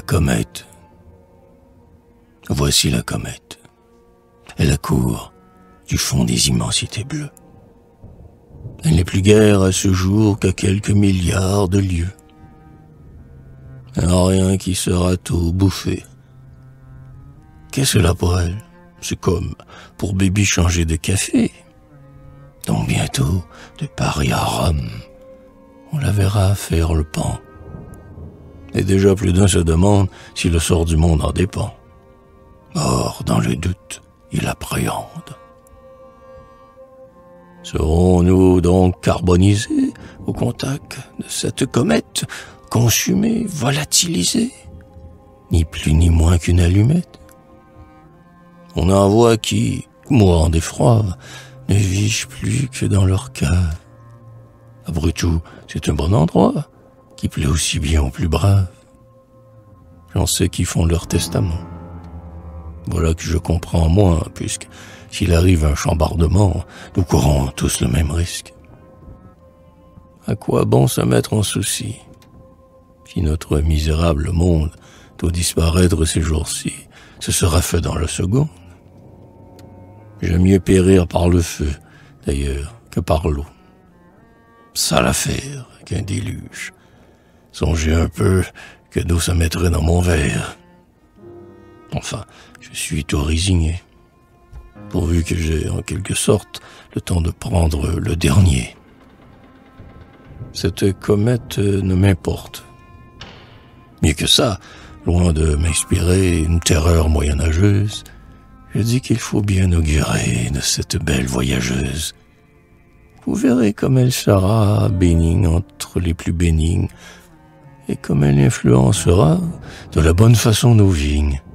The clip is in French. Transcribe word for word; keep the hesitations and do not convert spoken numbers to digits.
comète. Voici la comète. Elle accourt du fond des immensités bleues. Elle n'est plus guère à ce jour qu'à quelques milliards de lieues. Elle n'a rien qui sera tôt bouffé. Qu'est-ce là pour elle? C'est comme pour Baby changer de café. Donc bientôt, de Paris à Rome, on la verra faire le pan. Et déjà plus d'un se demande si le sort du monde en dépend. Or, dans le doute, il appréhende. Serons-nous donc carbonisés au contact de cette comète, consumés, volatilisés, ni plus ni moins qu'une allumette? On en voit qui, mourant d'effroi, ne vivent plus que dans leur cave. Après tout, c'est un bon endroit, qui plaît aussi bien aux plus braves. J'en sais qui font leur testament. Voilà que je comprends moins, puisque s'il arrive un chambardement, nous courons tous le même risque. À quoi bon se mettre en souci? Si notre misérable monde doit disparaître ces jours-ci, ce sera fait dans le second. J'aime mieux périr par le feu, d'ailleurs, que par l'eau. Sale affaire qu'un déluge. Songez un peu que d'eau se mettrait dans mon verre. Enfin, je suis tout résigné, pourvu que j'ai en quelque sorte le temps de prendre le dernier. Cette comète ne m'importe. Mieux que ça, loin de m'inspirer une terreur moyenâgeuse, je dis qu'il faut bien augurer de cette belle voyageuse. Vous verrez comme elle sera bénigne entre les plus bénignes, et comme elle influencera de la bonne façon nos vignes.